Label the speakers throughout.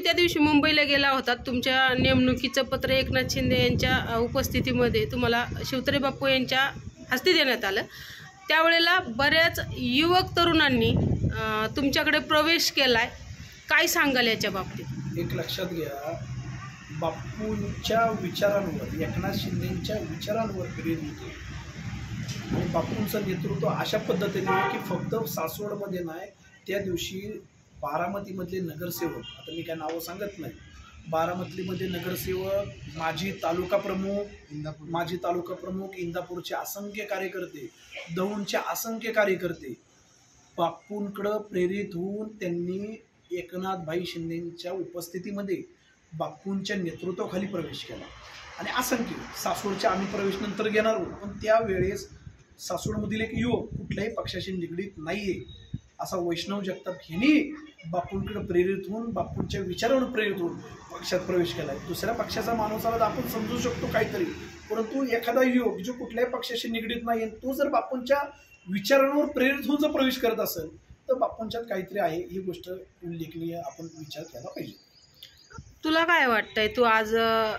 Speaker 1: त्या दिवशी मुंबईला गेला होता, तुमच्या नेमणुकीचं पत्र एकनाथ शिंदे यांच्या उपस्थितीमध्ये तुम्हाला शिवतरे बापू यांच्या हस्ते देण्यात आलं। त्यावेळेला बऱ्याच युवक तरुणांनी तुमच्याकडे प्रवेश केलाय, काय सांगाल याच्या बाबतीत?
Speaker 2: एक लक्षात घ्या, बापूंच्या विचारांवर, एकनाथ शिंदेंच्या विचारांवर प्रेरित होते आणि बापूंचं नेतृत्व अशा पद्धतीने की फक्त सासवडमध्ये नाही, त्या दिवशी बारामतीमधले नगरसेवक, आता मी काय नावं सांगत नाही, बारामतीमध्ये नगरसेवक, माजी तालुका प्रमुख, इंदापूरचे असंख्य कार्यकर्ते, दौंडचे असंख्य कार्यकर्ते बापूंकडं प्रेरित होऊन त्यांनी एकनाथभाई शिंदेंच्या उपस्थितीमध्ये बापूंच्या नेतृत्वाखाली प्रवेश केला आणि असंख्य सासवडच्या आम्ही प्रवेश नंतर घेणार आहोत, पण त्यावेळेस सासवडमधील एक युवक कुठल्याही पक्षाशी निगडीत नाही आहे असा वैष्णव जगताप ह्यांनी बापूंकडे प्रेरित होऊन, बापूंच्या विचारावर प्रेरित होऊन पक्षात प्रवेश केला आहे। दुसऱ्या पक्षाचा माणूस आला तर आपण समजू शकतो काहीतरी, परंतु एखादा युवक जो कुठल्याही पक्षाशी निगडीत नाही आहे तो जर बापूंच्या विचारांवर प्रेरित होऊन जर प्रवेश करत असेल तर बापूंच्यात काहीतरी आहे, ही गोष्ट उल्लेखनीय आपण विचार केला पाहिजे।
Speaker 1: तुला काय वाटतंय, तू आज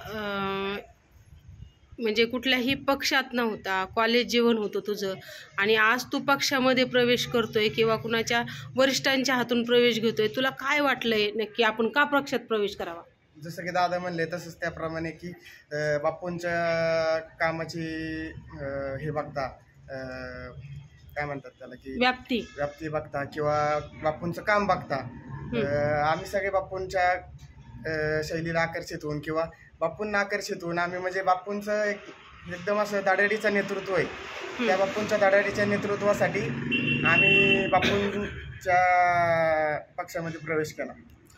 Speaker 1: म्हणजे कुठल्याही पक्षात नव्हता, कॉलेज जीवन होतं तुझं आणि आज तू पक्षामध्ये प्रवेश करतोय किंवा कुणाच्या वरिष्ठांच्या हातून प्रवेश घेतोय, तुला काय वाटलंय नक्की आपण का पक्षात प्रवेश करावा?
Speaker 3: जसं की दादा म्हणले तसंच त्याप्रमाणे की बापूंच्या कामाची हे बघता, काय म्हणतात त्याला, की व्याप्ती बघता किंवा बापूंचं काम बघता, आम्ही सगळे बापूंच्या शैलीला आकर्षित होऊन किंवा बापूंना आकर्षित होऊन आम्ही, म्हणजे बापूंचं एकदम असं धडाडीचं नेतृत्व आहे, त्या बापूंच्या धडाडीच्या नेतृत्वासाठी आम्ही बापूंच्या पक्षामध्ये प्रवेश केला।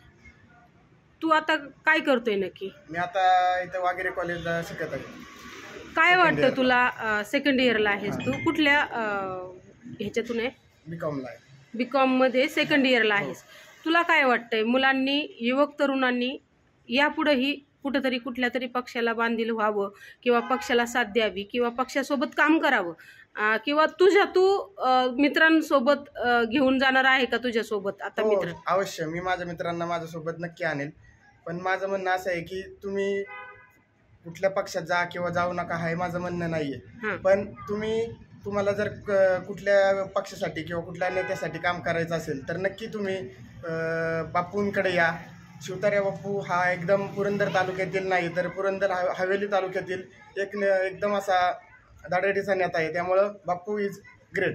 Speaker 1: तू आता काय करतोय नक्की?
Speaker 3: मी आता इथं वागेरे कॉलेजला शिकत आहे।
Speaker 1: काय वाटतं तुला? सेकंड इयरला आहेस तू, कुठल्या ह्याच्यातून आहे?
Speaker 3: बीकॉमला आहे।
Speaker 1: बीकॉममध्ये सेकंड इयरला आहेस। तुला काय वाटतंय, मुलांनी, युवक तरुणांनी यापुढेही कुठंतरी कुठल्या तरी पक्षाला बांधील व्हावं किंवा पक्षाला साथ द्यावी किंवा पक्षासोबत काम करावं, किंवा तू मित्रांसोबत घेऊन जाणार आहे का तुझ्यासोबत आता मित्र?
Speaker 3: अवश्य, मी माझ्या मित्रांना माझ्यासोबत नक्की आणेल, पण माझं म्हणणं असं आहे की तुम्ही कुठल्या पक्षात जा किंवा जाऊ नका हे माझं म्हणणं नाही आहे, पण तुम्हाला जर कुठल्या पक्षासाठी किंवा कुठल्या नेत्यासाठी काम करायचं असेल तर नक्की तुम्ही बापूंकडे या। शिवतरे बापू हा एकदम पुरंदर तालुक्यातील नाही तर पुरंदर हवेली तालुक्यातील एकदम असा धडाडीचा नेता आहे, त्यामुळं बापू इज ग्रेट।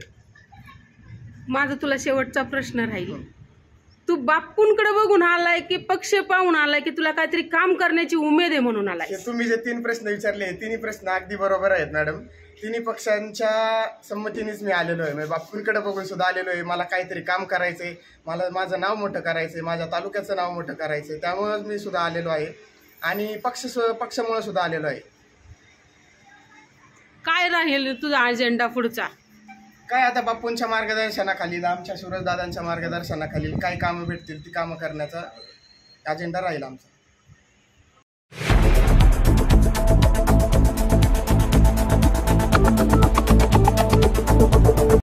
Speaker 1: माझा तुला शेवटचा प्रश्न राहील, तू बापूंकडे बघून आलाय की पक्ष पाहून आलाय की तुला काहीतरी काम करण्याची उमेद आहे म्हणून आलाय?
Speaker 3: तुम्ही जे 3 प्रश्न विचारले, तिन्ही प्रश्न अगदी बरोबर आहेत मॅडम। तिन्ही पक्षांच्या संमतीनेच मी आलेलो आहे, म्हणजे बापूंकडे बघून सुद्धा आलेलो आहे। मला काहीतरी काम करायचंय, मला माझं नाव मोठं करायचंय, माझ्या तालुक्याचं नाव मोठं करायचंय, त्यामुळेच मी सुद्धा आलेलो आहे आणि पक्षामुळे सुद्धा आलेलो आहे। काय
Speaker 1: राहील तुझा अजेंडा पुढचा?
Speaker 3: काय आता बापूंच्या मार्गदर्शनाखाली, आमच्या सूरजदादांच्या मार्गदर्शनाखाली काय कामं भेटतील ती कामं करण्याचा अजेंडा राहील आमचा।